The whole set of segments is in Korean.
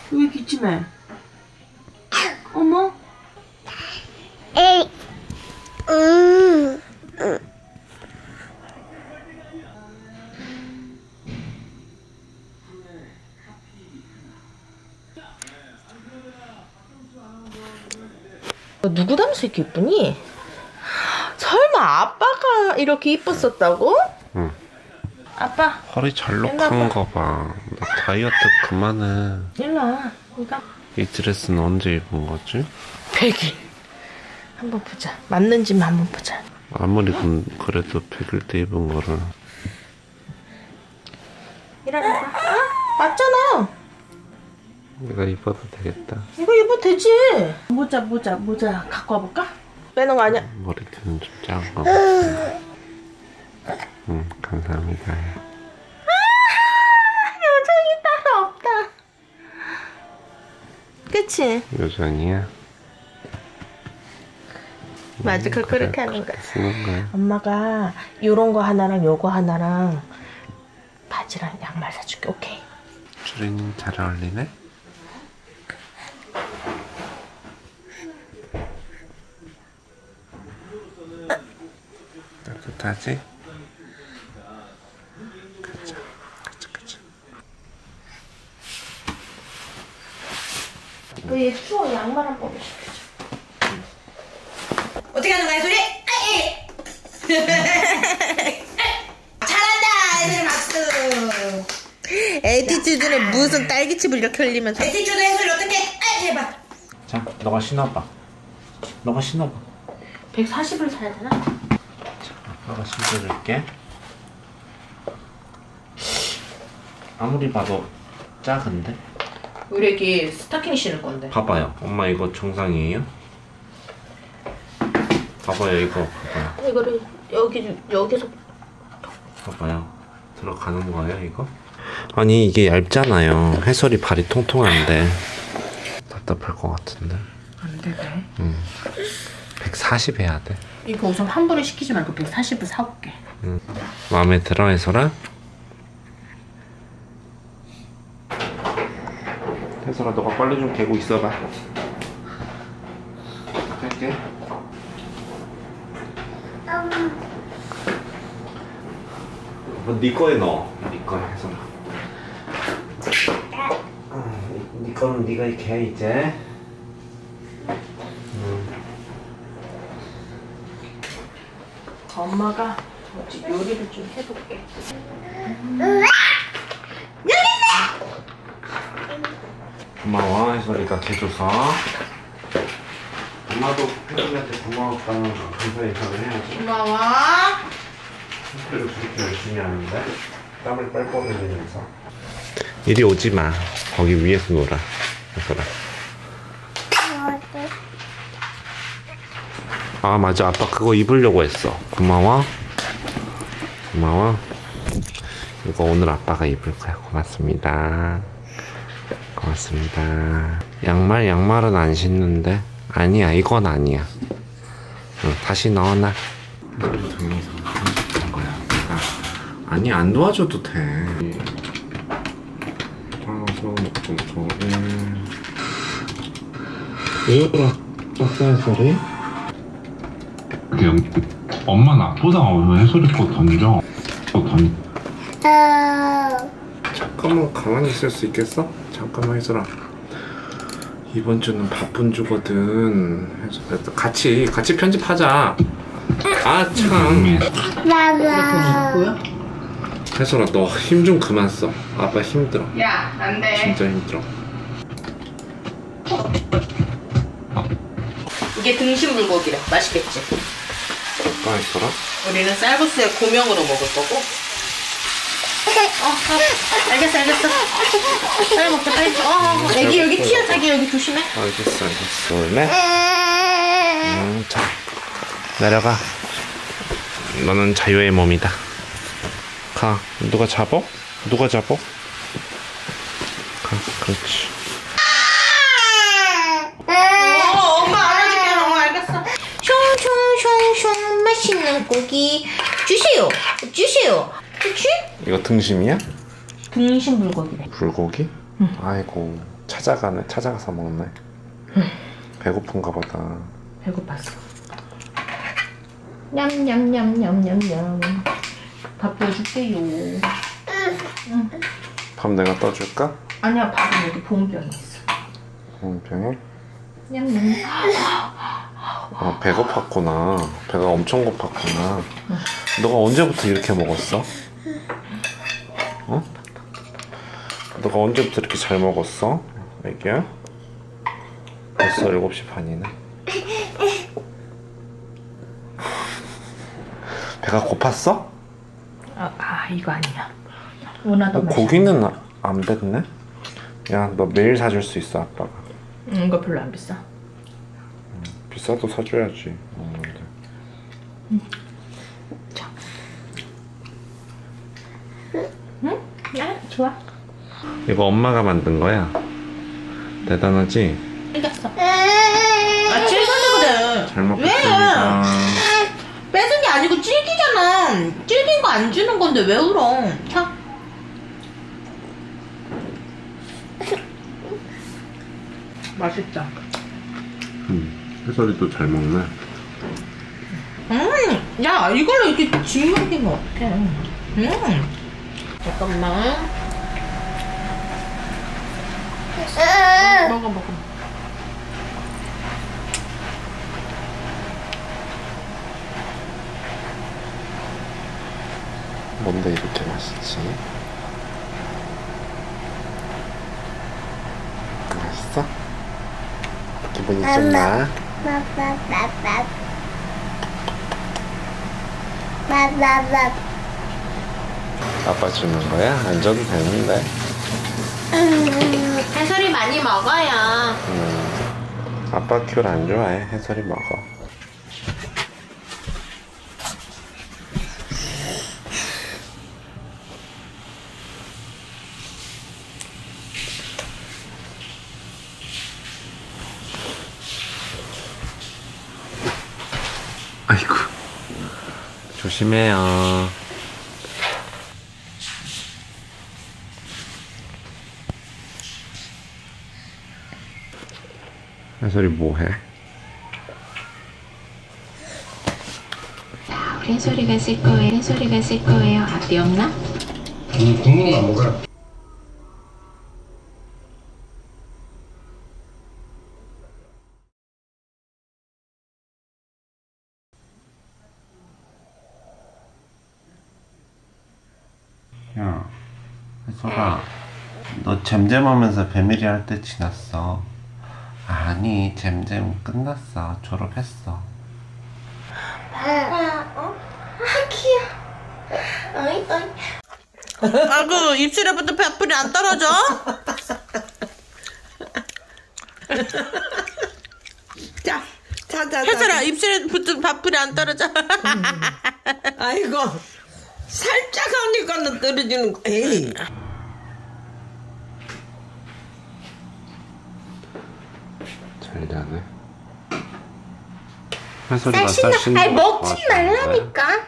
여기 기침해. 어머. 누구 닮아서 이렇게 이쁘니? 설마 아빠가 이렇게 이뻤었다고? 응. 아빠. 허리 잘록한 거 봐. 나 다이어트 그만해. 일로와. 이거. 이 드레스는 언제 입은 거지? 100일. 한번 보자. 맞는지만 한번 보자. 아무리 그래도 100일 때 입은 거를. 일어나봐. 맞잖아. 내가 입어도 되겠다. 이거 입어도 되지. 모자 갖고 와볼까? 빼는 거 아니야? 머리띠는 좀 작은 거 같아. 응, 감사합니다. 요정이 따로 없다. 그치? 요정이야? 맞아, 그렇게 하는 거야. 쓰는 거야. 엄마가 요런 거 하나랑 요거 하나랑 바지랑 양말 사줄게. 오케이? 주린이 잘 어울리네? 따뜻하지? 가자. 얘 추워. 양말 한 번 시켜줘. 어떻게 하는 거야, 소리? 잘한다, 애들 박수. 에티튜드는 무슨 딸기칩을 이렇게 흘리면서. 에티튜드 해소리 어떻게? 해봐. 자, 너가 신어봐. 140을 사야 되나? 자, 아빠가 신어줄게. 아무리 봐도 작은데? 우리 애기 스타킹 신을 건데. 봐봐요. 엄마 이거 정상이에요? 봐봐요, 이거 봐봐요. 이거를 여기서. 봐봐요. 들어가는 거예요, 이거? 아니, 이게 얇잖아요. 해솔이 발이 통통한데 답답할 것 같은데. 안 되네. 140 해야 돼. 이거 우선 환불을 시키지 말고 140을 사올게. 마음에 들어, 해솔아? 해솔아, 너가 빨리 좀 개고 있어봐. 할게. 네 거에 넣어. 네 거에, 해솔아. 네 거는 네가 이렇게 해, 이제. 엄마가 요리를 좀 해볼게. 고마워, 해솔이가 개줘서. 엄마도 해솔이한테 고마웠다는 감사 인사를 해야지. 고마워. 해솔이도 그렇게 열심히 하는데 땀을 뻘뻘 흘리면서. 이리 오지 마. 거기 위에서 놀아, 해솔아. 아, 맞아. 아빠 그거 입으려고 했어. 고마워. 이거 오늘 아빠가 입을 거야. 고맙습니다. 양말은 안 신는데. 아니야, 이건 아니야. 응, 다시 넣어놔. 아니, 안 도와줘도 돼. 이거라, 빡센 소리? 엄마는 아프다고 왜 해소리 거 던져? 잠깐만 가만히 있을 수 있겠어? 잠깐만 해서라. 이번 주는 바쁜 주거든. 해서 같이 편집하자. 아 참. 뭐야? 해서라, 너 힘 좀 그만 써. 아빠 힘들어. 야, 안 돼. 진짜 힘들어. 이게 등심 불고기래. 맛있겠지? 아빠 해서라? 우리는 쌀국수에 고명으로 먹을 거고. 알겠어. 빨리 먹자, 빨리. 애기 여기 튀어, 자기 여기 조심해. 알겠어. 원래? 자, 내려가. 너는 자유의 몸이다. 가. 누가 잡어? 가, 그렇지. 엄마 안아줄게. 알겠어. 숑숑숑숑 맛있는 고기 주세요. 그치? 이거 등심이야? 등심 불고기래. 불고기? 응. 아이고, 찾아가서 먹네. 배고픈가 보다. 배고팠어. 냠냠냠냠냠냠. 밥 떠줄게요. 밥 내가 떠줄까? 아니야, 밥은 여기 보온병에 있어. 보온병에? 냠냠. 배고팠구나. 배가 엄청 고팠구나. 너가 언제부터 이렇게 먹었어? 어? 너가 언제부터 이렇게 잘 먹었어? 애기야? 벌써 7시 반이네. 배가 고팠어? 이거 아니야. 원하던 맛이. 고기는 안 뱉네? 야, 너 매일 사줄 수 있어, 아빠가. 이거 별로 안 비싸. 비싸도 사줘야지. 먹는데. 자. 응? 좋아. 이거 엄마가 만든 거야. 대단하지? 이겼어. 질겨서 그래. 잘 먹겠습니다. 뺏은 게 아니고 질기잖아. 질긴 거 안 주는 건데 왜 울어? 자. 맛있다. 해설이도 잘 먹네. 야, 이걸로 이렇게 짓먹이면 어떡해. 잠깐만. 먹어. 뭔데 이렇게 맛있지? 맛있어? 기분이 좀 나? 아빠 주는 거야? 안 줘도 되는데. 해설이 많이 먹어요. 아빠 귤 안 좋아해. 해설이 먹어. 아이고, 조심해요. 해설이 뭐해? 해설이가 쓸 거예요. 앞이 없나? 국물은 안 먹어요. 야, 해설아, 너 잼잼하면서 배밀이 할 때 지났어. 아니, 잼잼 끝났어. 졸업했어. 그 입술에부터 밥풀이 안 떨어져? 자. 해설아, 입술에부터 밥풀이 안 떨어져? 아이고. 살짝 하니까 떨어지는 거. 에이. 잘 자네. 해설이가 쌀 아이, 먹지 말라니까.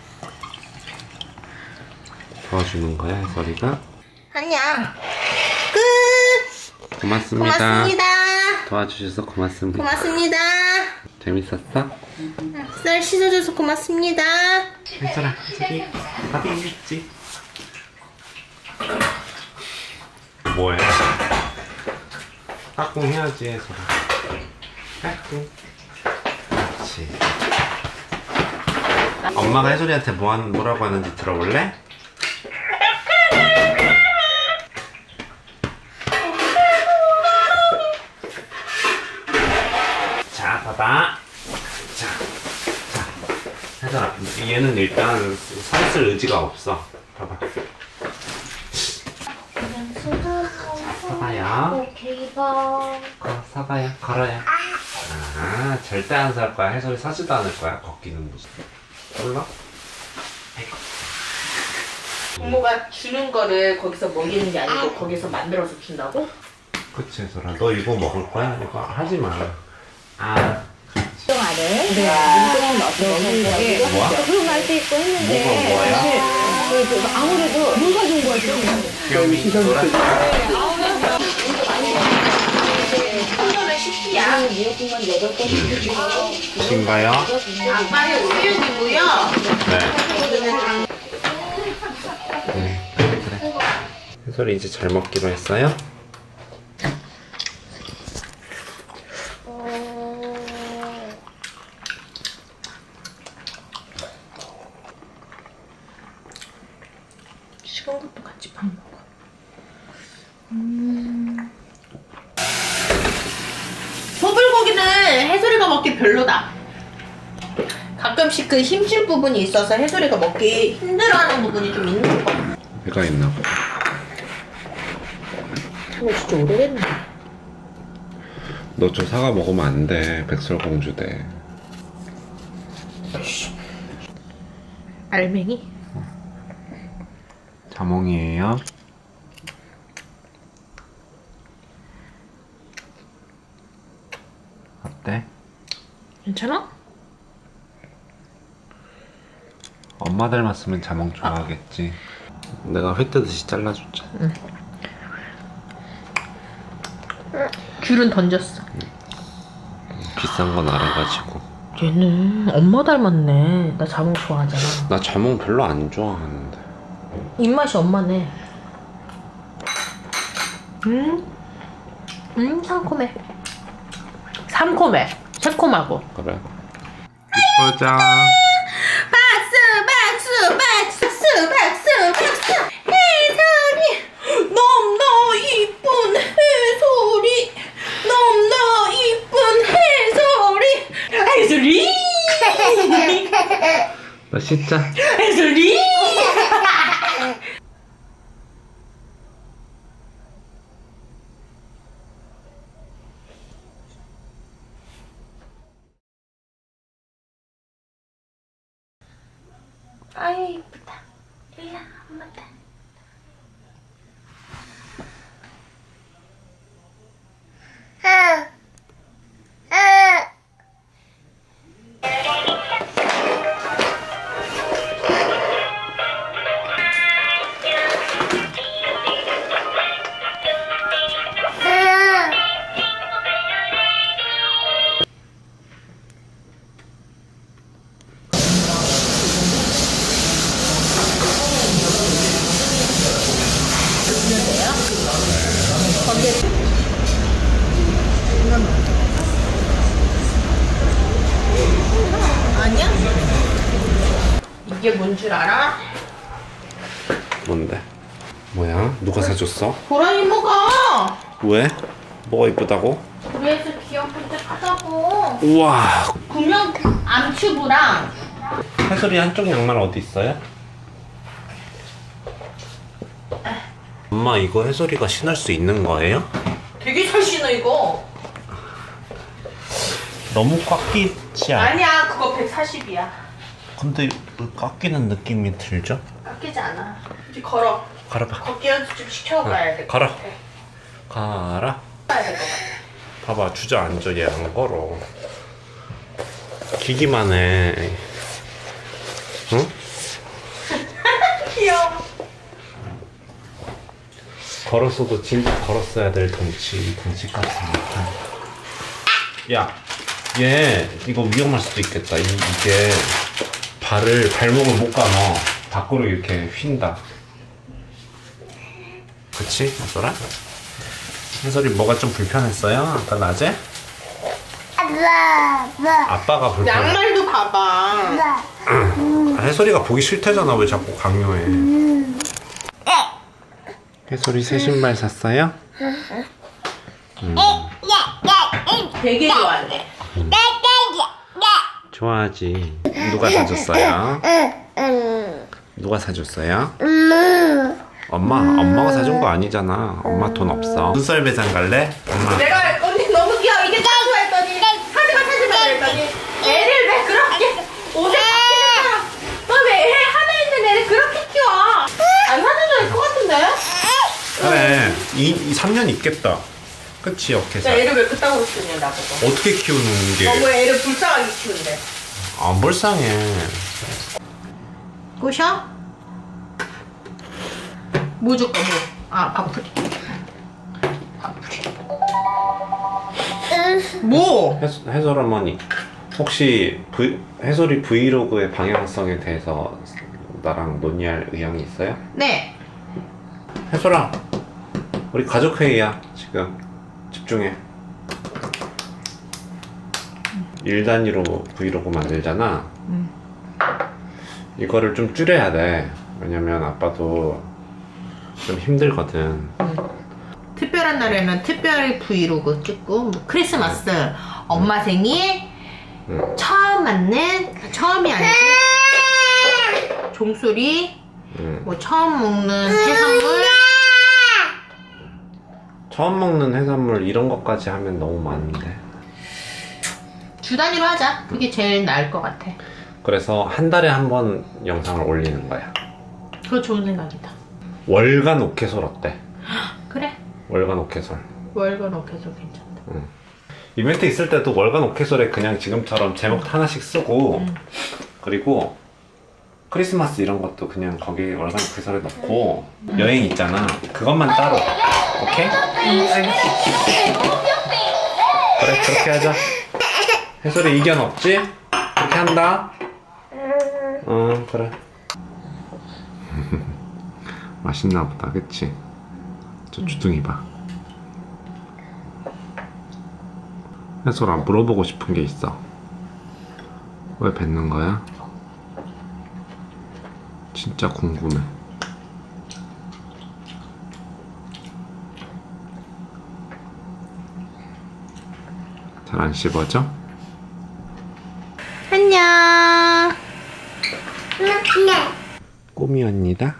도와주는 거야, 해설이가? 아니야. 끝. 고맙습니다. 도와주셔서 고맙습니다. 고맙습니다. 재밌었어? 쌀 씻어줘서 고맙습니다. 해설아, 저기 밥이 있지? 뭐해? 까꿍 해야지, 해설아. 까꿍. 그렇지. 엄마가 해설이한테 뭐라고 하는지 들어볼래? 자, 봐봐. 자, 해설아, 얘는 일단 살쓸 의지가 없어. 봐봐. 서봐요. 서봐요. 걸어요. 절대 안 살 거야. 해설이 사지도 않을 거야. 걷기는 무슨. 몰라? 부모가 주는 거를 거기서 먹이는 게 아니고 거기서 만들어서 준다고? 그치, 해설아. 너 이거 먹을 거야? 이거 하지 마. 똥 안에 물똥을 넣어서 먹는 거예요. 뭐야? 그런 말도 있고 했는데 뭐가 뭐야? 사실 아무래도 물 가진 거죠. 귀요미. 놀아. 신가요? 아빠의 우유이고요. 네. 그래. 해솔이 이제 잘 먹기로 했어요? 식은 것도 같이 밥 먹어. 소불고기는 해솔이가 먹기 별로다. 가끔씩 그 힘줄 부분이 있어서 해솔이가 먹기 힘들어하는 부분이 좀 있는 거. 배가 있나 봐. 이거 진짜 오래됐네. 너 저 사과 먹으면 안 돼. 백설공주 돼. 알맹이? 자몽이에요. 어때? 괜찮아? 엄마 닮았으면 자몽 좋아하겠지. 내가 회 뜨듯이 잘라줬잖아. 응. 귤은 던졌어. 비싼 건 알아가지고. 얘는 엄마 닮았네. 나 자몽 좋아하잖아. 나 자몽 별로 안 좋아하는데. 입맛이 엄마네. 상콤해. 삼콤해. 새콤하고. 그래. 이쁘자. 박수. 해솔이 너무너 이쁜 해솔이. 너무너 이쁜 해솔이. 나 씻자. 해솔이. 아유 이쁘다. 일로 엄마 다. 아니야? 이게 뭔 줄 알아? 뭔데? 뭐야? 누가 사줬어? 보라니 뭐가? 왜? 뭐가 이쁘다고? 그래서 귀엽고 하다고. 우와. 구명 암튜브랑 해솔이 한쪽 양말 어디 있어요? 엄마 이거 해솔이가 신을 수 있는 거예요? 되게 잘 신어 이거. 너무 꽉 끼지 않아? 아니야 그거 140이야. 근데 꽉 끼는 느낌이 들죠? 깎이지 않아. 이제 걸어. 가라봐. 걷기 연습 좀 시켜가야 될 것 가라. 같아. 가라. 가야 될 것 같아. 봐봐 주저앉아. 얘 안 걸어. 기기만 해. 응? 귀여워. 걸었어도 진짜 걸었어야 될 덩치까지 못한. 야, 얘 이거 위험할 수도 있겠다. 이게 발목을 못 감아. 밖으로 이렇게 휜다. 그치? 해솔아? 해솔이 뭐가 좀 불편했어요? 아까 낮에? 아빠가 불편해. 양말도 봐봐. 해솔이가 보기 싫대잖아. 왜 자꾸 강요해? 해솔이 새 신발 샀어요? 되게 좋아해. 좋아하지. 누가 사줬어요? 누가 사줬어요? 엄마가 사준 거 아니잖아. 엄마 돈 없어. 눈썰 매장 갈래? 엄마. 내가 언니 너무 귀여워. 이게 사줘 했더니 사지마 그랬더니 애를 왜 그렇게 옷에 박히는 너왜 애 하나 있는 애를 그렇게 키워? 안 사줘도 될 것 같은데? 그래. 3년 있겠다. 그치? 어깨 나 애를 왜 그따구로 키우냐 나보고. 어떻게 키우는 게? 너무 애를 불쌍하게 키운대. 안 불쌍해. 꼬셔? 뭐 줄까 뭐? 아 밥풀이. 밥풀이. 뭐? 해솔 어머니, 혹시 해솔이 브이로그의 방향성에 대해서 나랑 논의할 의향이 있어요? 네. 해솔아, 우리 가족회의야 지금. 집중해. 일 단위로 브이로그 만들잖아. 이거를 좀 줄여야 돼. 왜냐면 아빠도 좀 힘들거든. 특별한 날에는 특별 브이로그 찍고, 뭐 크리스마스, 엄마 생일, 처음이 아니고 종소리, 뭐 처음 먹는 해산물. 처음 먹는 해산물 이런 것까지 하면 너무 많은데. 주 단위로 하자. 그게 제일 나을 것 같아. 그래서 한 달에 한 번 영상을 올리는 거야. 그거 좋은 생각이다. 월간 오케솔 어때? 그래. 월간 오케솔. 월간 오케솔 괜찮다. 이벤트 있을 때도 월간 오케솔에 그냥 지금처럼 제목 하나씩 쓰고, 그리고 크리스마스 이런 것도 그냥 거기 월간 오케솔에 넣고, 여행 있잖아, 그것만 따로. 오케이? 그래, 그렇게 하자. 해솔이 이견 없지? 그렇게 한다. 그래. 맛있나 보다, 그치? 저 주둥이 봐. 해솔아, 물어보고 싶은 게 있어. 왜 뱉는 거야? 진짜 궁금해. 잘 안 씹어져? 안녕. 꼬미 언니다.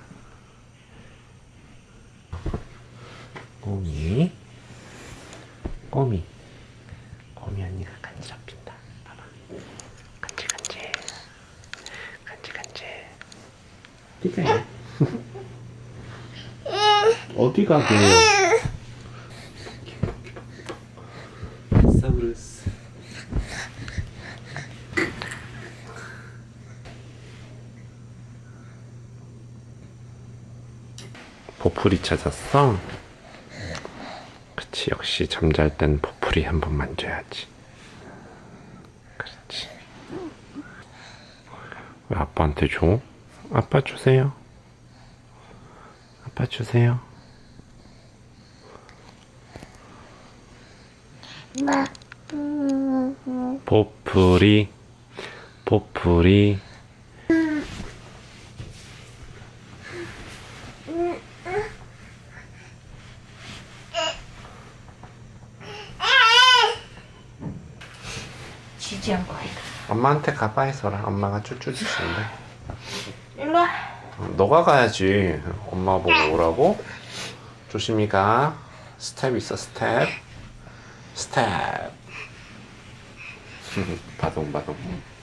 꼬미. 꼬미. 꼬미 언니가 간지럽힌다. 봐봐. 간질간질. 간질간질. 어디가요? 어디 가게요? 사우루스. 보풀이 찾았어? 그치, 역시 잠잘 땐 보풀이 한번 만져야지. 그렇지. 왜 아빠한테 줘? 아빠 주세요. 아빠 주세요. 보풀이, 보풀이. 지지한 거야. 엄마한테 가봐, 해서라. 엄마가 쭈쭈 주신대. 일로와. 너가 가야지. 엄마 보고 오라고? 조심히 가. 스텝 있어, 스텝. 스텝. 바동바동.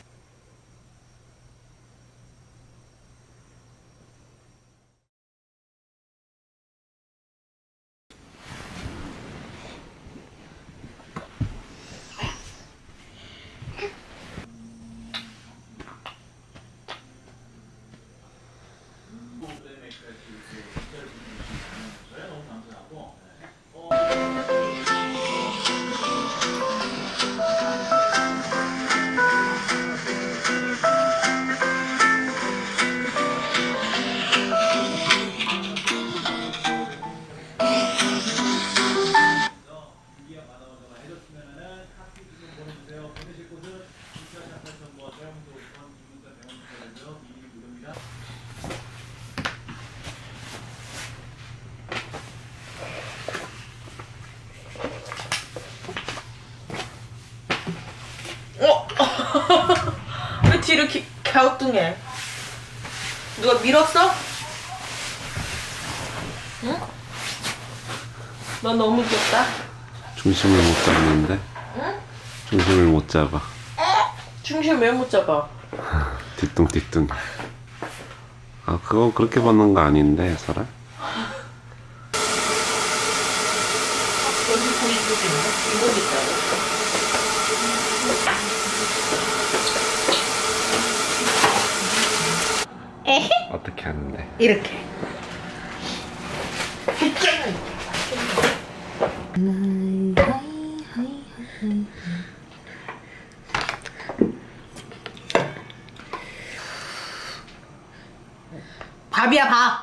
왜 뒤로 갸우뚱해? 누가 밀었어? 응? 너 너무 귀엽다. 중심을 못 잡는데? 응? 중심을 못 잡아. 중심 왜 못 잡아? 뒤뚱뒤뚱. 아, 그거 그렇게 받는 거 아닌데, 설아? 여기 보이거든요. 이거 있다고. 에헤? 어떻게 하는데? 이렇게. 봐.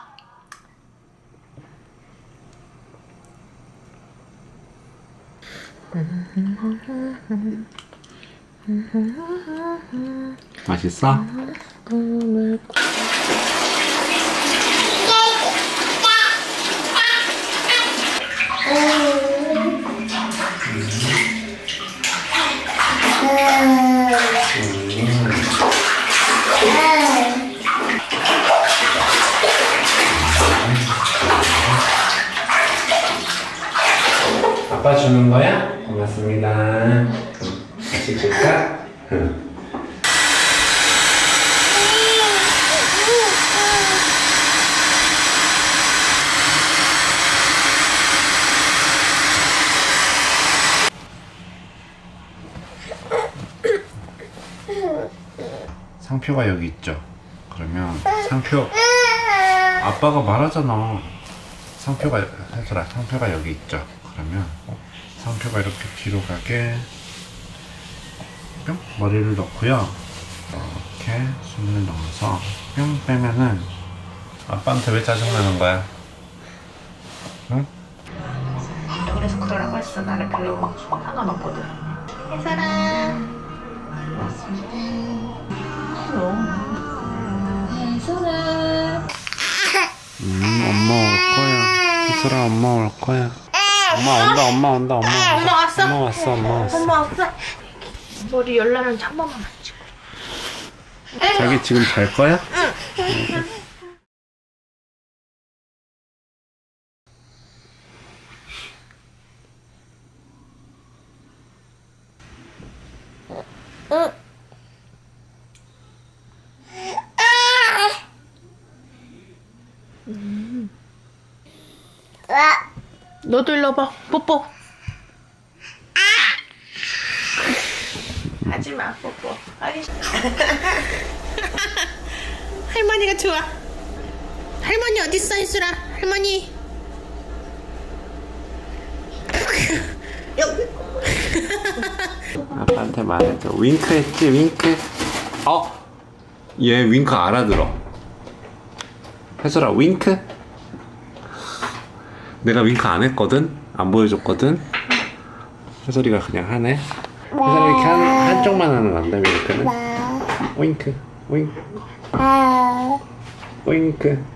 맛있어? 아빠 주는 거야? 고맙습니다. 같이 줄까? 상표가 여기 있죠? 그러면 상표 아빠가 말하잖아. 상표가 해줘라. 상표가 여기 있죠? 그러면 상표가 이렇게 뒤로 가게 뿅 머리를 넣고요. 이렇게 손을 넣어서 뿅 빼면은 아빠한테 왜 짜증나는 거야? 응? 그래서 그러라고 했어. 나를 별로 상관없거든. 혜설아. 혜설아. 엄마 올 거야. 이슬아 엄마 올 거야. 엄마 온다. 엄마 왔어? 엄마 왔어. 엄마 왔어? 머리 열나면 한 번만 만지고. 자기 지금 잘 거야? 너도 일로 와봐. 뽀뽀. 하지마 뽀뽀. 할머니가 좋아. 할머니 어딨어 이슬아. 할머니. 여기. 아빠한테 말해줘. 윙크 했지? 윙크. 얘 윙크 알아들어. 혜솔아 윙크? 내가 윙크 안 했거든? 안 보여줬거든? 혜솔이가 그냥 하네. 혜솔이 이렇게 한쪽만 하는 건데 윙크는? 윙크 윙크 윙크.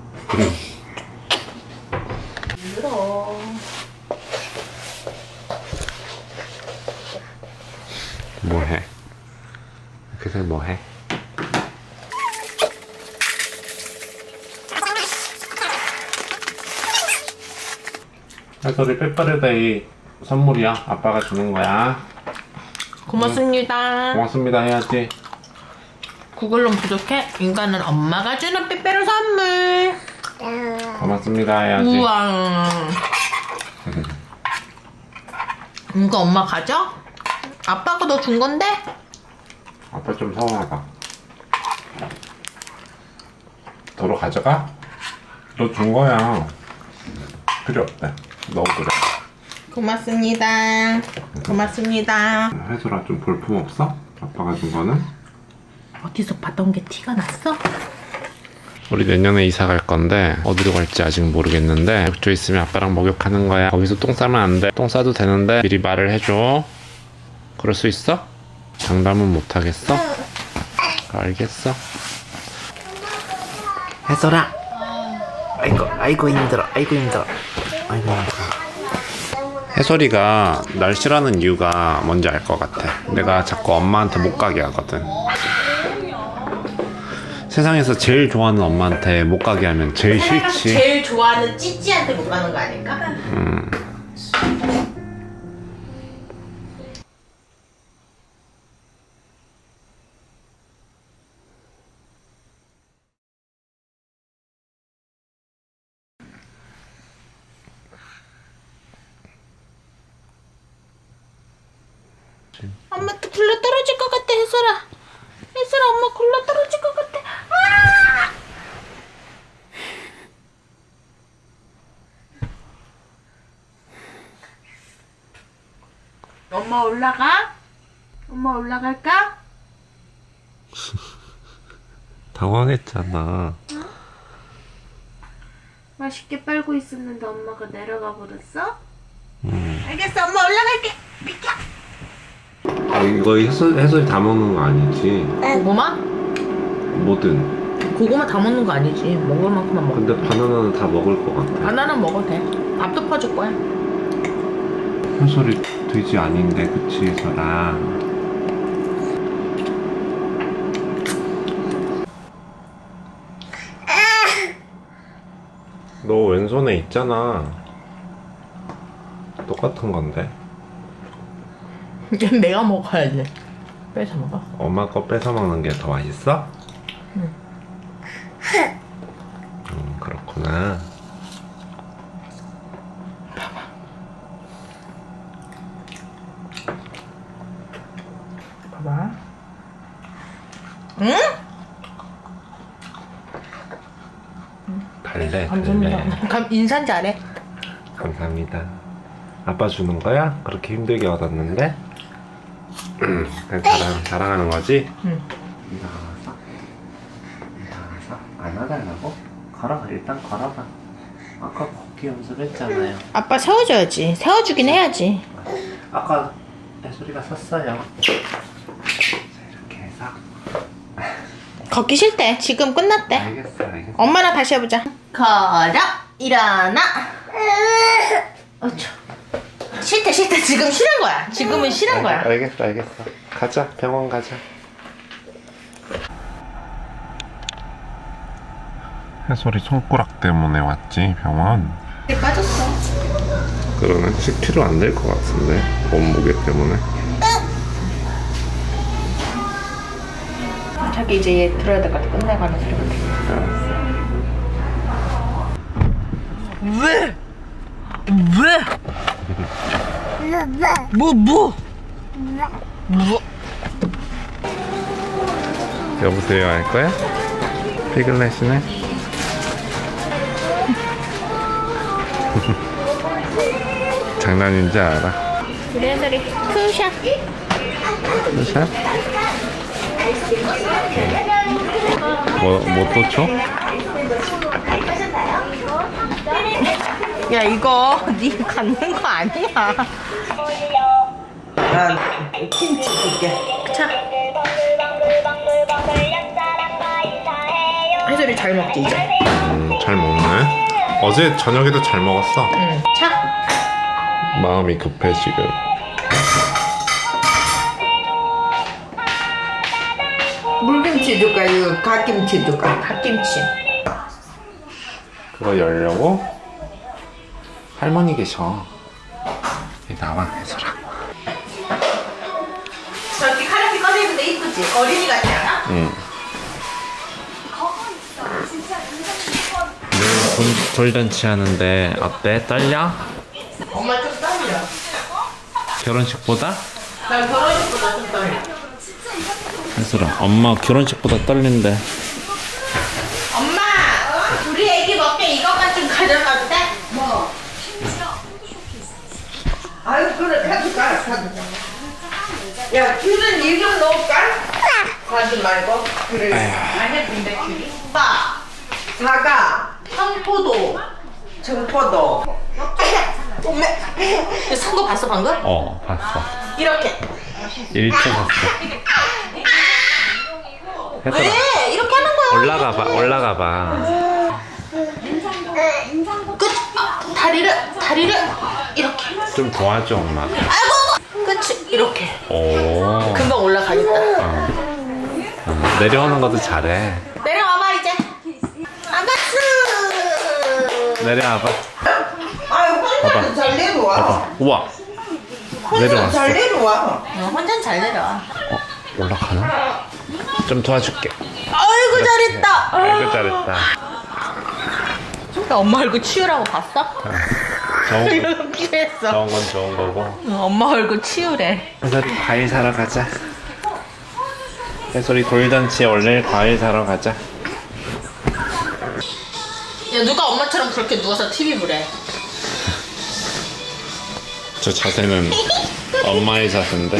뭐해? 그새 뭐해? 혜솔이 빼빼르데이 선물이야. 아빠가 주는 거야. 고맙습니다. 고맙습니다 해야지. 그걸로는 부족해? 인간은 엄마가 주는 빼빼로 선물. 고맙습니다 해야지. 우와. 이거 엄마 가져? 아빠가 너 준 건데? 아빠 좀 서운하다. 도로 가져가? 너 준 거야. 필요 없대. 너 그래. 고맙습니다. 고맙습니다. 혜솔아 좀 볼품 없어? 아빠가 준 거는? 어디서 봤던 게 티가 났어? 우리 내년에 이사 갈 건데 어디로 갈지 아직 모르겠는데 욕조 있으면 아빠랑 목욕하는 거야. 거기서 똥 싸면 안 돼. 똥 싸도 되는데 미리 말을 해줘. 그럴 수 있어? 장담은 못 하겠어? 알겠어. 혜솔아. 아이고 힘들어. 아이고 힘들어. 혜솔이가 날 싫어하는 이유가 뭔지 알 것 같아. 내가 자꾸 엄마한테 못 가게 하거든. 세상에서 제일 좋아하는 엄마한테 못 가게 하면 제일 싫지. 제일 좋아하는 찌찌한테 못 가는 거 아닐까? 엄마 또 굴러 떨어질 것 같아, 혜솔아. 혜솔아, 엄마 굴러 떨어질 것 같아. 아! 엄마 올라가? 엄마 올라갈까? 당황했잖아. 맛있게 빨고 있었는데 엄마가 내려가 버렸어? 알겠어, 엄마 올라갈게. 비켜. 아, 이거 해솔이 다 먹는 거 아니지? 고구마? 뭐든. 고구마 다 먹는 거 아니지. 먹을 만큼만 먹어. 근데 바나나는 다 먹을 것 같아. 바나나 먹어도 돼. 밥도 퍼줄 거야. 해솔이 돼지 아닌데, 그치, 해솔아? 너 왼손에 있잖아. 똑같은 건데. 이건 내가 먹어야지. 뺏어 먹어. 엄마 거 뺏어 먹는 게 더 맛있어? 그렇구나. 봐봐. 응? 달래, 달래. 감사합니다. 인사 잘해. 감사합니다. 아빠 주는 거야? 그렇게 힘들게 얻었는데? 그냥 자랑하는 거지? 응. 나와서 안아달라고? 걸어가, 일단 걸어봐. 아까 걷기 연습했잖아요. 아빠 세워줘야지. 세워주긴 해야지. 아까 해솔이가 섰어요. 자, 이렇게 해서. 걷기 싫대. 지금 끝났대. 알겠어. 엄마랑 다시 해보자. 걸어. 일어나. 어쩌. 싫대. 지금 싫은 거야. 지금은 싫은 거야. 알겠어. 가자, 병원 가자. 해솔이 손가락 때문에 왔지, 병원. 빠졌어. 그러네. 10kg 안 될 것 같은데, 몸무게 때문에. 자기 이제 얘 들어야 될 것 같아. 끝내가는 소리 같아. 왜? 뭐? 여보세요 할 거야? 피글렛이네? 장난인지 알아. 그래 소리. 투샷. 샷? 뭐 또 쳐? 야 이거 니 갖는 거 아니야. 난 김치 줄게. 자. 해솔이 잘 먹지 이제. 잘 먹네. 어제 저녁에도 잘 먹었어. 응. 자. 마음이 급해 지금. 물김치 줄까? 이거 갓김치 줄까? 갓김치. 그거 열려고? 할머니 계셔. 여기 나와, 해솔아. 저렇게 카라티 꺼내는데 이쁘지? 어린이 같지 않아? 응. 내일 돌잔치 하는데 어때? 떨려? 엄마 좀 떨려. 결혼식보다? 난 결혼식보다 좀 떨려. 해솔아, 엄마 결혼식보다 떨린대. 엄마! 우리 애기 먹게 이것만 좀 가져가도 돼? 뭐? 아유 그래 가져가. 야 귤은 일 좀 넣을까? 가지 말고 귤을. 아니야 근데 귤이? 오빠! 사과, 청포도. 청포도. 산거 봤어 방금? 봤어. 이렇게. 1초 샀어. 해솔아, 왜? 이렇게 하는 거야. 올라가봐. 끝! 다리를 이렇게. 좀 도와줘, 엄마. 아이고! 그치? 이렇게. 오. 금방 올라가겠다. 내려오는 것도 잘해. 내려와봐 이제. 아가스! 내려와봐. 아유 혼자는 잘 내려와. 봐봐. 우와. 혼자는 내려왔어. 잘 내려와. 혼자는 잘 내려와. 올라가나? 좀 도와줄게. 아이고 잘했다. 아이고 잘했다. 나 엄마 얼굴 치우라고 봤어? 좋은 건 피했어. 좋은 거고. 엄마 얼굴 치우래. 그래서 과일 사러 가자. 해솔이 돌잔치에 올릴 과일 사러 가자. 야 누가 엄마처럼 그렇게 누워서 TV 보래. 저 자세는 엄마의 자세인데.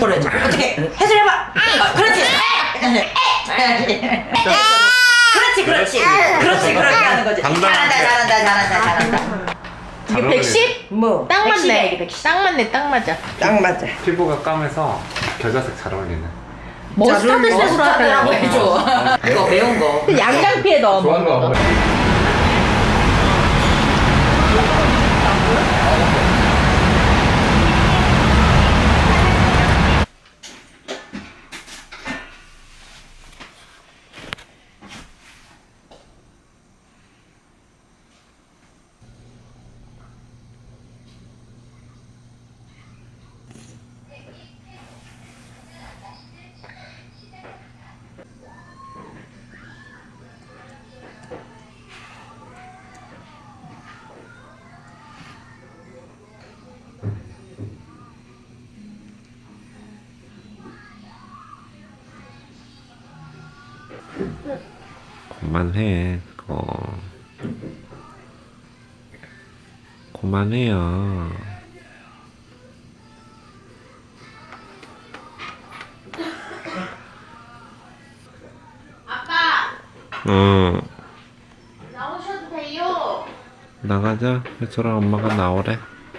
그러지. 어떻게 해설 해봐. 그렇지. 그렇지. 그렇게 하는 거지. 잘한다. 이게 110? 뭐? 딱 맞네. 이게 110. 딱 맞네, 딱 맞아. 딱 맞아. 피부가 까매서 겨자색 잘 어울리네. 머스타드 색으로 하더라고. 해줘. 이거 매운 거. 양장피에 넣어 먹는 거. 그만해 그거. 그만해요. 아빠, 응. 나오셔도 돼요. 나가자. 혜솔아 엄마가 나오래.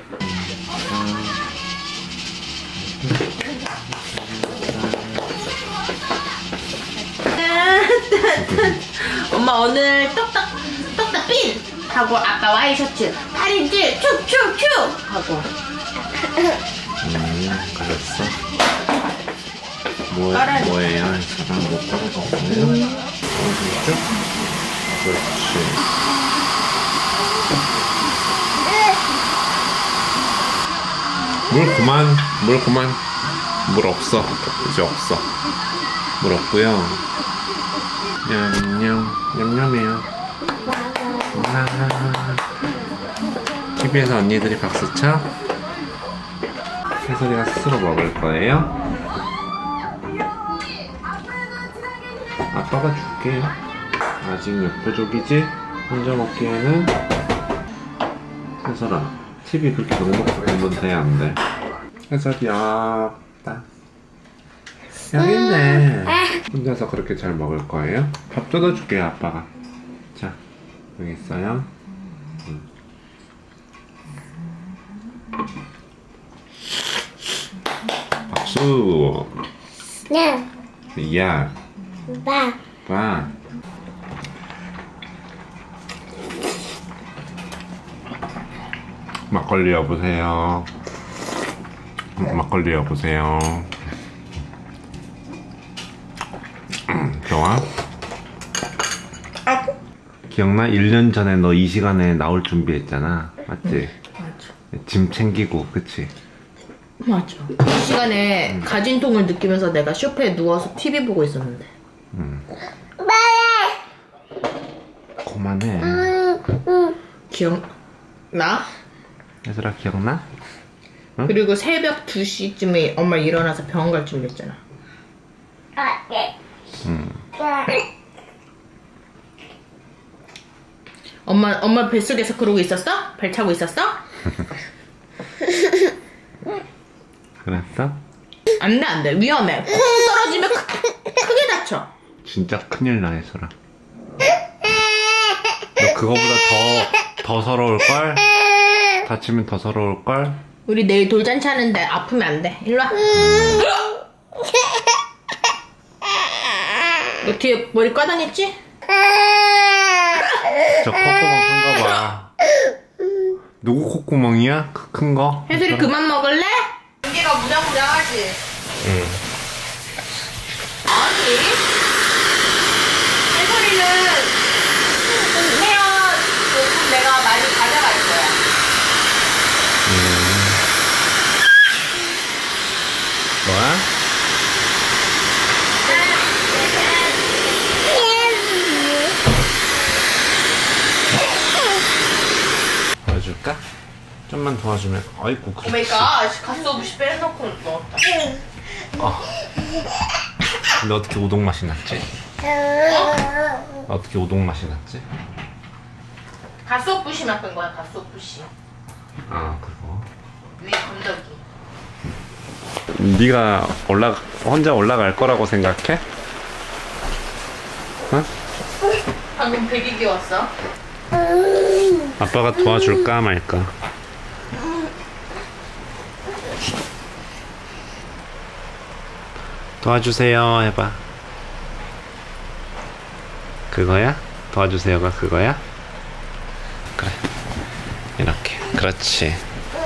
엄마 오늘 떡떡 핀 하고 아빠 와이셔츠 8인치 축축축 하고. 그랬어. 뭐예요? 혜솔아 뭐 떨어졌어요? 떨어졌죠? 그렇지. 물 그만. 물 없어. 이제 없어. 물 없고요. 냠냠해요. TV에서 언니들이 박수 쳐. 혜솔이가 스스로 먹을 거예요. 아빠가 줄게요. 아직 육부족이지? 혼자 먹기에는. 혜솔아, TV 그렇게 넉넉히 보면 돼, 안 돼? 혜솔이 아빠. 여기 있네. 혼자서 그렇게 잘 먹을 거예요? 밥 뜯어줄게요, 아빠가. 자, 여기 있어요. 박수. 야. 봐. 막걸리 여보세요. 막걸리 여보세요. 좋아? 기억나? 1년 전에 너 이 시간에 나올 준비했잖아. 맞지? 맞아. 짐 챙기고, 그치? 맞아. 이 시간에 가진통을 느끼면서 내가 소파에 누워서 TV 보고 있었는데. 그만해. 기억나? 얘들아, 기억나? 응? 그리고 새벽 2시쯤에 엄마 일어나서 병원 갈 준비했잖아. 엄마 뱃속에서 그러고 있었어? 발 차고 있었어? 그랬어? 안돼 위험해. 콩 떨어지면 크게 다쳐. 진짜 큰일 나, 혜솔아. 너 그거보다 더 서러울걸? 다치면 더 서러울걸? 우리 내일 돌잔치 하는데 아프면 안돼. 일로와. 너 뒤에 머리 까당했지? 저 콧구멍 큰거 봐. 누구 콧구멍이야? 그 큰 거? 혜솔이 그만 먹을래? 이게가 무장무장하지. 응. 아니 혜솔이는 헤어 조금 내가 많이 가져갈 거야. 뭐야? 도와줄까? 좀만 도와주면. 아이고, 그렇지. 오메가 가스오브시 빼놓고 넣었다. 근데 어떻게 우동 맛이 났지? 어떻게 우동 맛이 났지? 가스오브시 맡은 거야. 가스오브시 아, 그거. 위에 건더기. 네가 혼자 올라갈 거라고 생각해? 응? 방금 베리기 왔어? 아빠가 도와줄까 말까? 도와주세요 해봐. 그거야? 도와주세요가 그거야? 그래. 이렇게. 그렇지.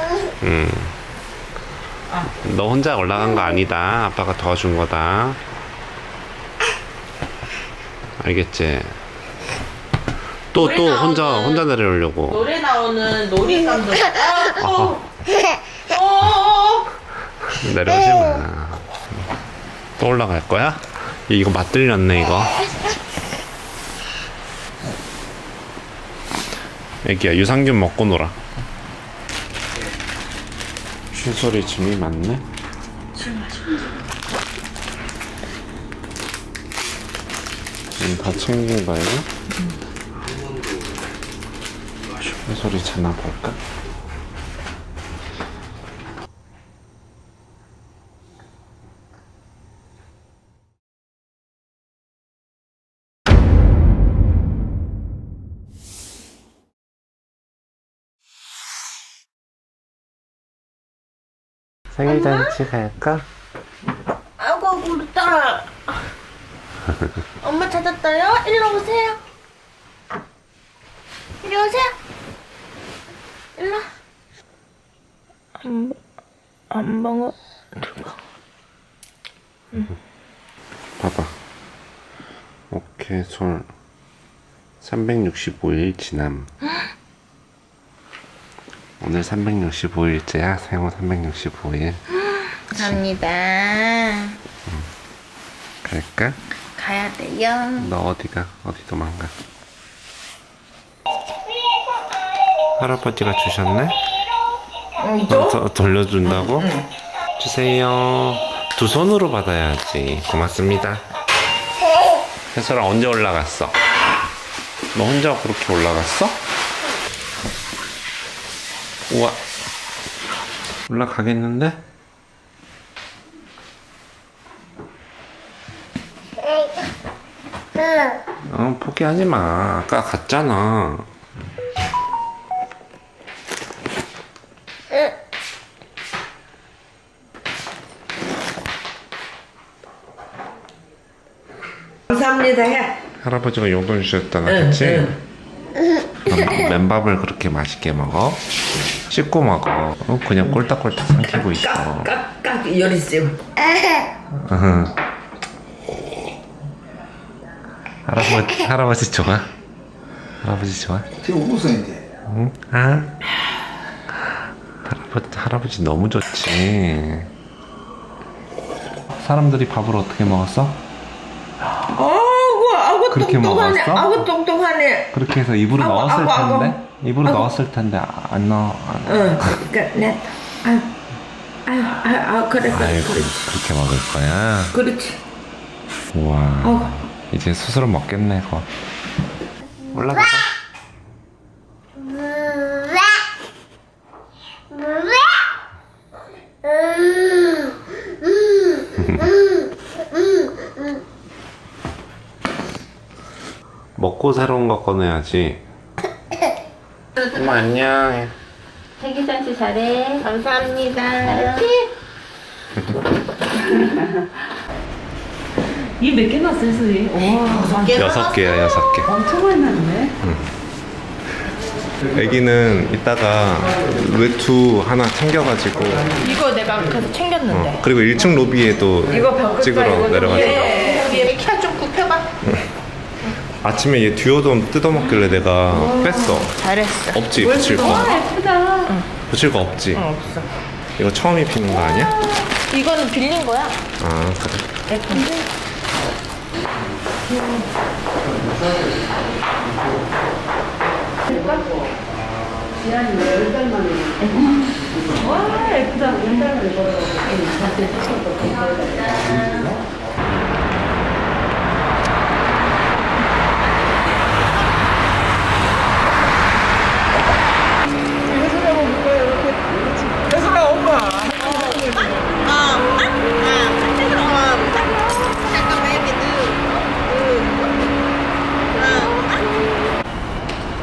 너 혼자 올라간 거 아니다. 아빠가 도와준 거다. 알겠지? 또 혼자 내려오려고. 노래 나오는 놀이감독. 내려오지 마. 또 올라갈 거야? 이거 맞들렸네 이거. 애기야 유산균 먹고 놀아. 쉰소리 짐이 많네. 다 챙긴 거예요? 쉰소리 자나 볼까? 생일잔치 갈까? 아이고 우리 딸. 엄마 찾았어요? 일로 오세요. 이리 오세요. 일로. 안 먹어. 봐봐. 오케이 솔 365일 지남. 오늘 365일째야. 생후 365일. 감사합니다. 갈까? 가야 돼요. 너 어디가? 어디 도망가? 할아버지가 주셨네? 돌려준다고? 주세요. 두 손으로 받아야지. 고맙습니다. 혜솔아 언제 올라갔어? 너 혼자 그렇게 올라갔어? 우와. 올라가겠는데? 포기하지 마. 아까 갔잖아. 감사합니다 해. 할아버지가 용돈 주셨잖아, 그치? 맨밥을 그렇게 맛있게 먹어? 씻고 먹어. 그냥 꼴딱꼴딱 삼키고 있어. 깍깍 열이세요. 할아버지 좋아? 할아버지 좋아? 지금 웃어 이제. 응? 아? 할아버지 너무 좋지. 사람들이 밥을 어떻게 먹었어? 아구 그렇게 똑똑하네. 먹었어? 아구 똑똑하네. 그렇게 해서 입으로 아구, 넣었을 아구, 텐데? 입으로 넣었을 텐데 안 넣어. 그러니까 내 그래 아유, 그렇게 먹을 거야? 그렇지. 우와. 이제 스스로 먹겠네, 그거. 올라가자. 먹고 새로운 거 꺼내야지. 엄마 안녕. 생일잔치 잘해. 감사합니다. 이 몇 개 났어요, 선생님? 와, 6개야, 6개. 엄청 많이 났네. 애기는 이따가 외투 하나 챙겨가지고 이거 내가 그래서 챙겼는데. 그리고 1층 로비에도 찍으러 내려가자. 얘 키가 좀 굽혀봐. 아침에 얘 듀오돔 뜯어먹길래 내가 뺐어. 잘했어. 없지, 붙일 거. 예쁘다. 붙일 거 없지? 없어. 이거 처음 입히는 거 아니야? 이거는 빌린 거야. 아, 그래. 예쁜데? 와, 예쁘다. 혜수가 엄마. 아,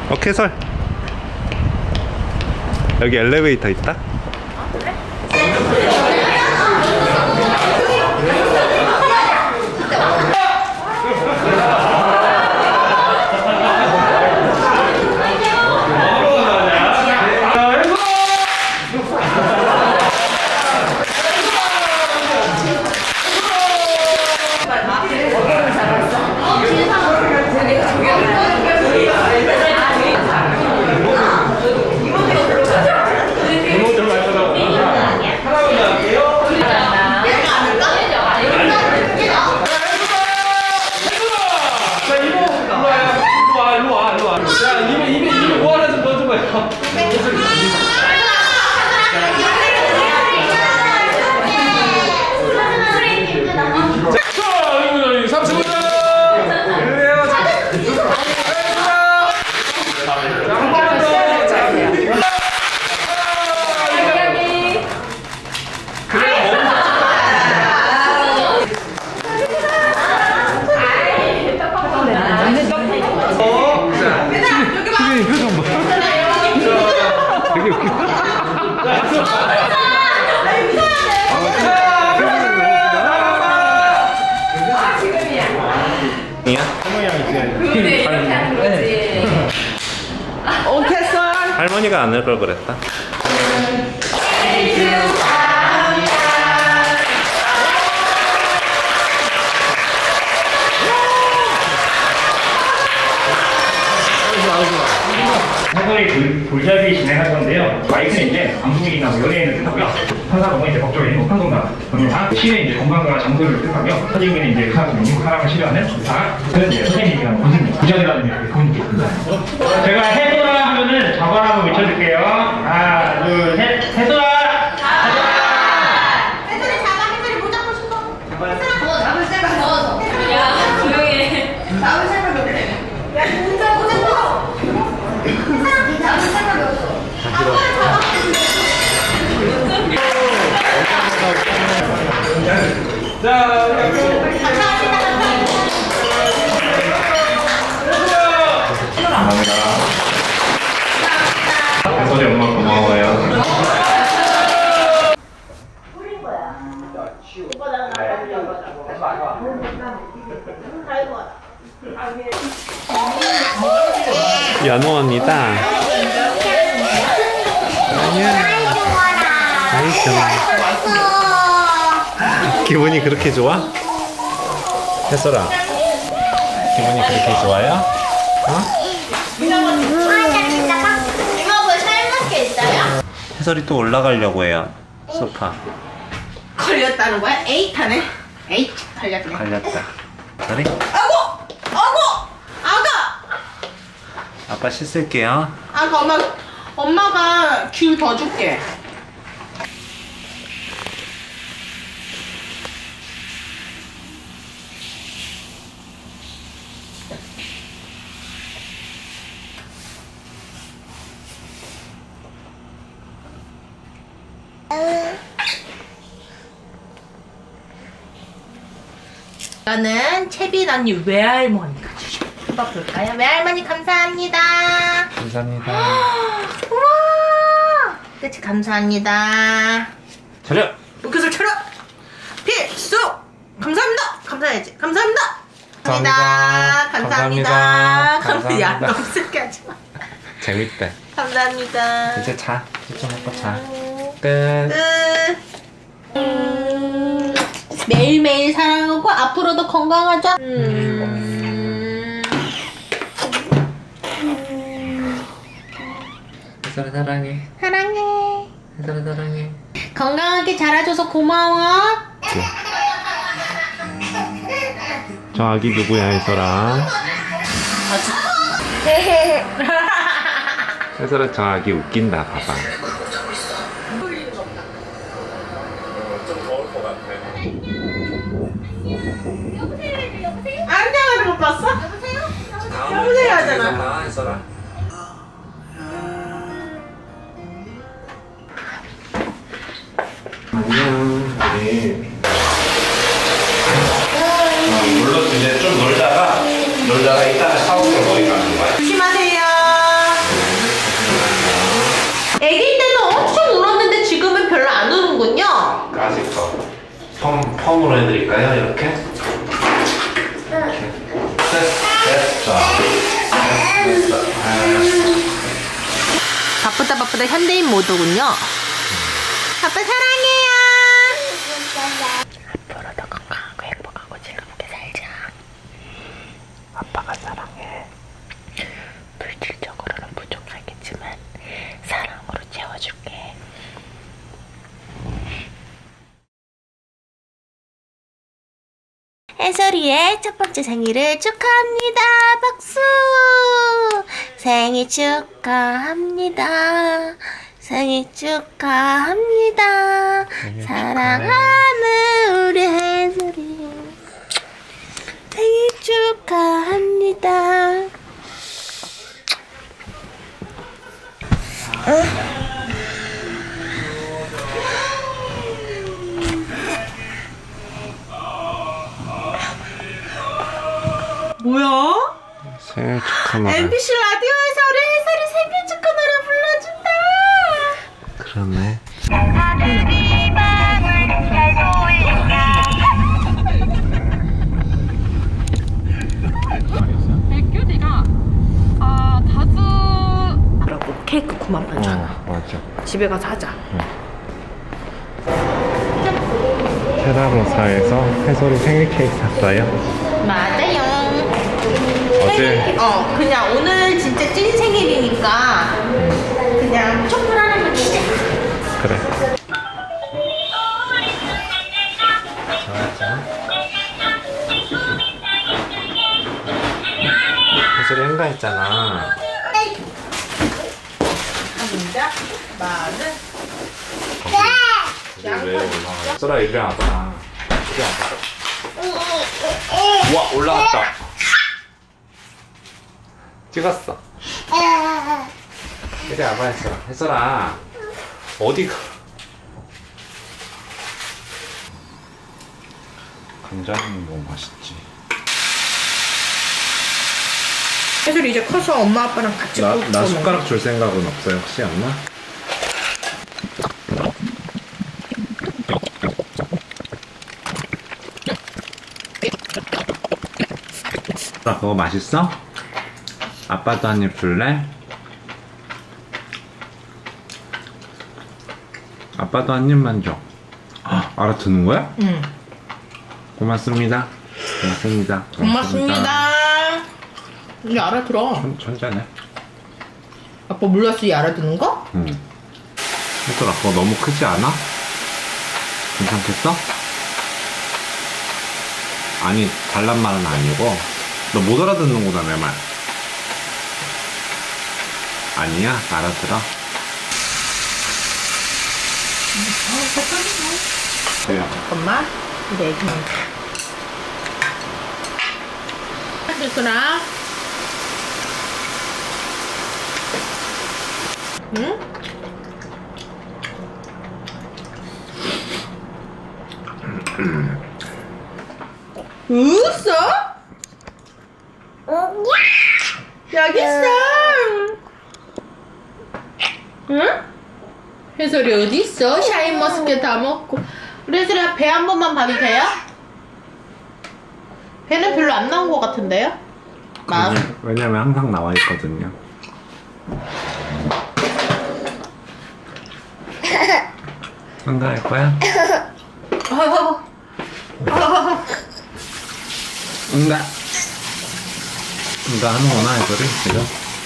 캐설. 여기 엘리베이터 있다. 할머니가 안 할 걸 그랬다. 해설이 돌잡이 진행할 건데요. 마이크는 이제 방송이나 뭐 연예인을 뜻하고요. 판사동은 이제 법적인 행동판동가, 동영상, 시는 이제 건강과 정서를 뜻하며, 사진기는 이제 의사선생님, 사람을 싫어하는 의사, 그는 이제 선생님이라는 권수님, 부전이라는 이렇게 그분께 있습니다. 제가 해설아 하면은 저걸 한번 외쳐줄게요. 하나, 둘, 셋, 해설아! 감사합니다. 해설이 엄마 고마워요. 연호입니다. 아이 좋아. 기분이 그렇게 좋아? 혜설아, 기분이 그렇게 좋아요? 혜설이 또 올라가려고 해요. 소파. 걸렸다는 거야? 에이 타네. 에이 걸렸네. 걸렸다. 혜설이? 아고! 아빠 씻을게요. 엄마가 귤 더 줄게. 이거는 채빈 언니 외할머니가 주셔. 한번 볼까요? 외할머니 감사합니다. 감사합니다. 우와! 그치 감사합니다. 차려! 웃겨서 차려! 필수! 감사합니다! 감사해야지. 감사합니다! 감사합니다. 야, 너무 슬게 하지 마. 재밌대. 감사합니다. 이제 자. 좀 먹고 자. 끝. 매일매일 사랑하고 앞으로도 건강하자. 혜설아 사랑해. 사랑해. 혜설아 사랑해. 건강하게 자라줘서 고마워. 저 아기 누구야, 혜설아? 혜설아 저 아기 웃긴다, 봐봐. 안녕하는 못 봤어? 여보세요 하잖아. 혜설아. 안녕, 우리. 물론 이제 좀 놀다가 이따가 샤워를 거기 가는 거야. 조심하세요. 펌으로 해드릴까요? 이렇게? 됐어. 바쁘다 현대인 모드군요. 아빠 사랑해요. 앞으로도 건강하고 행복하고 즐겁게 살자. 아빠가 사랑해. 물질적으로는 부족하겠지만 사랑으로 채워줄게. 해설이의 첫 번째 생일을 축하합니다. 박수! 생일 축하합니다. 생일 축하합니다. 사랑하는 우리 해설이 생일 축하합니다. 뭐야? 생일 축하 노래. MBC 라디오에서 우리 해설이 생일 축하 노래 불러준다. 그러네. 백규리가 자주 라고 케이크 98,000원. 맞아. 집에 가서 하자. 테라로사에서 해솔이 생일 케이크 샀어요. 맞아요. 어제 그냥 오늘 진짜 찐 생일이니까 그냥 촛불 하나만 치자. 그래. 해솔이 행가했잖아. 감자, 마늘. 왜 올라가? 쏘라 이리 와봐. 우와 올라갔다. 찍었어. 이리 와봐 해솔아. 해솔아 어디가? 감자는 너무 맛있지. 해솔이 이제 커서 엄마 아빠랑 같이 나 숟가락 줄 생각은 없어요. 혹시 엄마? 그거 맛있어? 아빠도 한 입 줄래? 아빠도 한 입만 줘. 알아듣는 거야? 응. 고맙습니다. 고맙습니다. 고맙습니다. 이제 알아들어. 천재네. 아빠 몰랐어, 이 알아듣는 거? 응. 얘들아, 그거 너무 크지 않아? 괜찮겠어? 아니, 잘난 말은 아니고, 너 못 알아듣는구나, 내 말. 아니야, 알아들어. 그래요. 잠깐만. 우리 애기. 해솔아. 응? 웃어? 여기 있어. 응? 해솔이 어디 있어? 샤인머스켓 다 먹고. 우리 해솔아 배 한 번만 봐도 돼요? 배는 별로 안 나온 것 같은데요? 왜냐면 항상 나와 있거든요. 응가할 거야? 응가. 응가 하는구나, 해솔이 지금.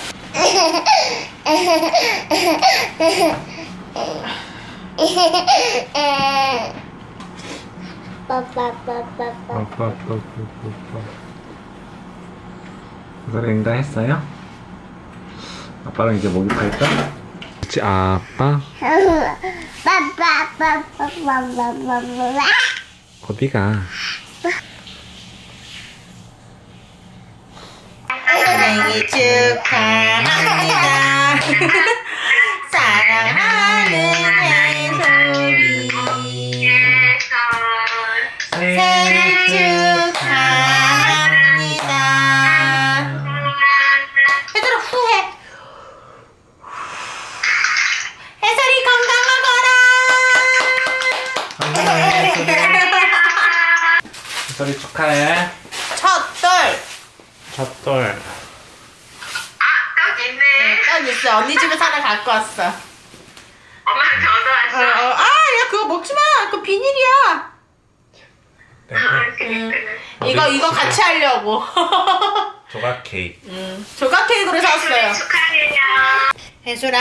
해솔이 응가 했어요? 아빠랑 이제 목욕할까? 그치, 아빠? 어디가? 생일 축하합니다. 사랑하는 해솔이 생일 축하합니다. 얘들아 후해. 해솔이 건강하거라. 찻돌. 딱 있네. 딱 있어. 언니 집에서 하나 갖고 왔어. 엄마 저도 왔어. 야 그거 먹지 마. 그거 비닐이야. 이거 같이 하려고. 조각 케이크. 조각 케이크로 샀어요. 축하해요. 혜솔아,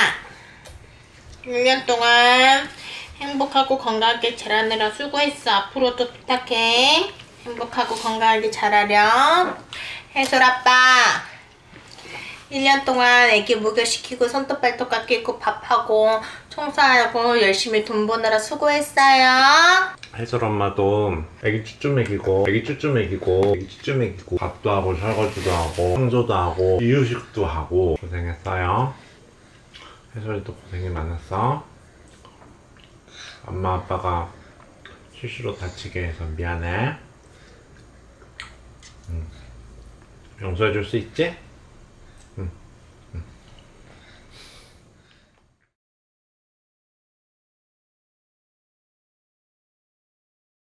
1년 동안 행복하고 건강하게 자라느라 수고했어. 앞으로도 부탁해. 행복하고 건강하게 자라렴. 혜솔 아빠, 1년 동안 애기 목욕시키고 손톱 발톱 깎이고 밥하고 청소하고 열심히 돈 버느라 수고했어요. 혜솔 엄마도 애기 쭈쭈 먹이고 밥도 하고 설거지도 하고 청소도 하고 이유식도 하고 고생했어요. 혜솔이도 고생이 많았어. 엄마 아빠가 실수로 다치게 해서 미안해. 용서해줄 수 있지? 응.